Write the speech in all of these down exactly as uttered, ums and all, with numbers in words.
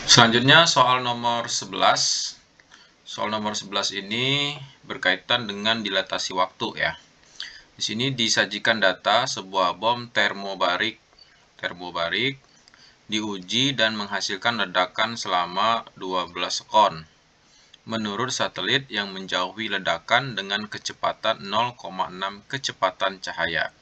Selanjutnya soal nomor sebelas. Soal nomor sebelas ini berkaitan dengan dilatasi waktu ya. Di sini disajikan data sebuah bom termobarik termobarik diuji dan menghasilkan ledakan selama dua belas sekon. Menurut satelit yang menjauhi ledakan dengan kecepatan nol koma enam kecepatan cahaya.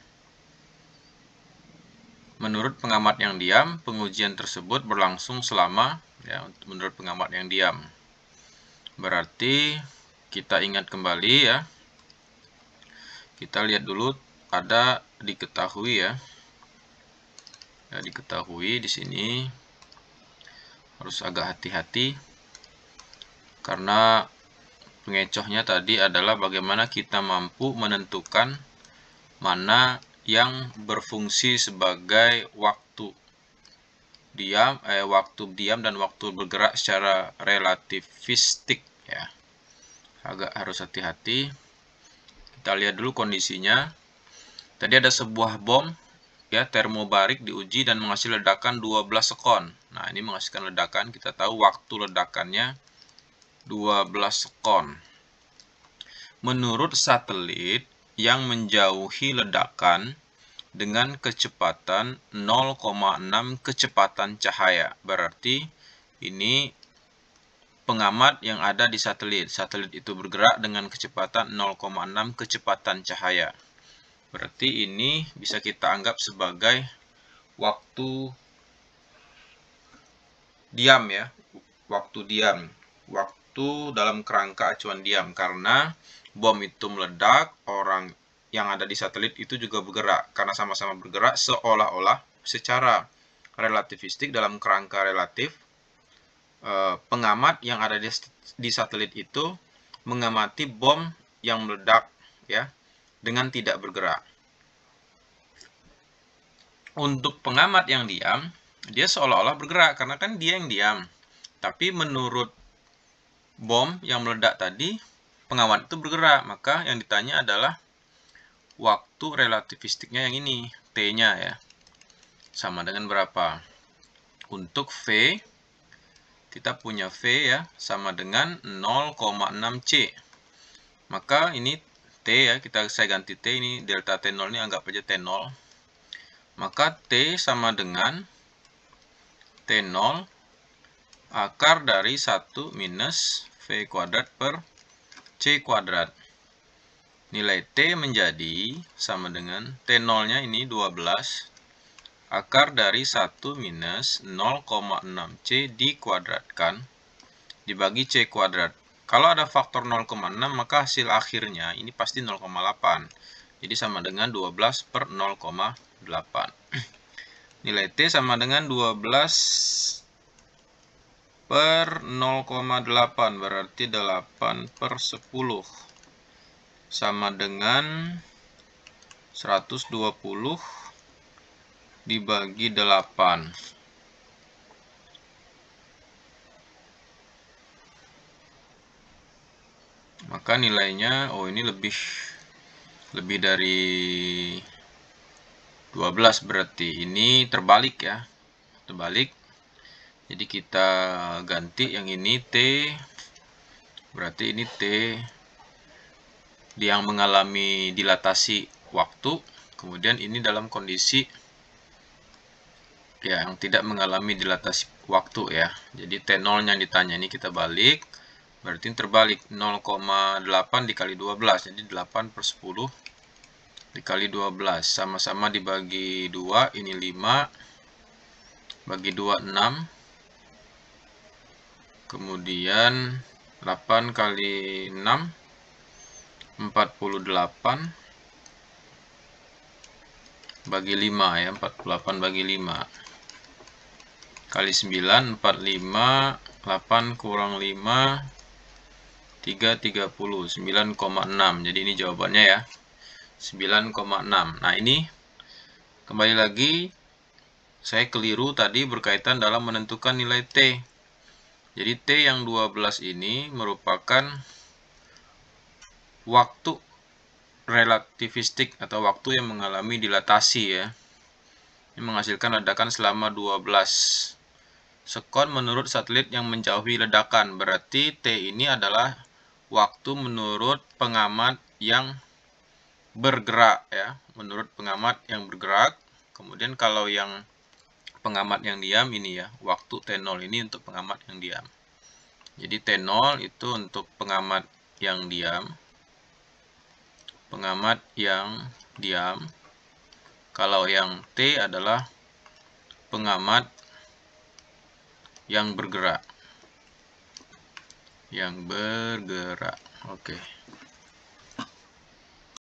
Menurut pengamat yang diam, pengujian tersebut berlangsung selama ya, menurut pengamat yang diam. Berarti kita ingat kembali ya. Kita lihat dulu ada diketahui ya. Ya, diketahui di sini harus agak hati-hati karena pengecohnya tadi adalah bagaimana kita mampu menentukan mana yang berfungsi sebagai waktu diam, eh, waktu diam dan waktu bergerak secara relativistik ya. Agak harus hati-hati. Kita lihat dulu kondisinya. Tadi ada sebuah bom ya termobarik diuji dan menghasilkan ledakan dua belas sekon. Nah, ini menghasilkan ledakan, kita tahu waktu ledakannya dua belas sekon. Menurut satelit yang menjauhi ledakan dengan kecepatan nol koma enam kecepatan cahaya. Berarti ini pengamat yang ada di satelit. Satelit itu bergerak dengan kecepatan nol koma enam kecepatan cahaya. Berarti ini bisa kita anggap sebagai waktu diam ya. Waktu diam. Waktu dalam kerangka acuan diam. Karena bom itu meledak, orang yang ada di satelit itu juga bergerak. Karena sama-sama bergerak seolah-olah secara relativistik dalam kerangka relatif. Pengamat yang ada di, di satelit itu mengamati bom yang meledak ya dengan tidak bergerak. Untuk pengamat yang diam, dia seolah-olah bergerak karena kan dia yang diam. Tapi menurut bom yang meledak tadi, pengamat itu bergerak. Maka yang ditanya adalah waktu relativistiknya yang ini, T-nya ya. Sama dengan berapa? Untuk V, kita punya V ya, sama dengan nol koma enam C. Maka ini T ya, kita saya ganti T, ini delta T nol ini anggap aja T nol. Maka T sama dengan T nol akar dari satu minus V kuadrat per C kuadrat. Nilai T menjadi sama dengan T nol-nya ini dua belas akar dari satu minus nol koma enam C dikuadratkan dibagi C kuadrat. Kalau ada faktor nol koma enam maka hasil akhirnya ini pasti nol koma delapan. Jadi sama dengan dua belas per nol koma delapan. Nilai T sama dengan dua belas per nol koma delapan, berarti delapan per sepuluh. Sama dengan seratus dua puluh dibagi delapan. Maka nilainya, oh ini lebih lebih dari dua belas berarti. Ini terbalik ya. Terbalik. Jadi kita ganti yang ini T. Berarti ini T yang mengalami dilatasi waktu. Kemudian ini dalam kondisi ya yang tidak mengalami dilatasi waktu ya. Jadi T nol-nya yang ditanya ini kita balik. Berarti terbalik nol koma delapan dikali dua belas. Jadi delapan per sepuluh dikali dua belas. Sama-sama dibagi dua. Ini lima. Bagi dua, enam. Kemudian delapan kali enam. empat puluh delapan. Bagi lima ya. empat puluh delapan bagi lima. Kali sembilan. empat puluh lima. delapan kurang lima. tiga, tiga puluh. sembilan koma enam. Jadi ini jawabannya ya. sembilan koma enam. Nah ini kembali lagi saya keliru tadi berkaitan dalam menentukan nilai T. Jadi T yang dua belas ini merupakan waktu relativistik atau waktu yang mengalami dilatasi ya. Ini menghasilkan ledakan selama dua belas sekon menurut satelit yang menjauhi ledakan. Berarti T ini adalah waktu menurut pengamat yang bergerak ya, menurut pengamat yang bergerak. Kemudian kalau yang pengamat yang diam ini ya, waktu T nol ini untuk pengamat yang diam. Jadi T nol itu untuk pengamat yang diam. Pengamat yang diam. Kalau yang T adalah pengamat yang bergerak. Yang bergerak. Oke.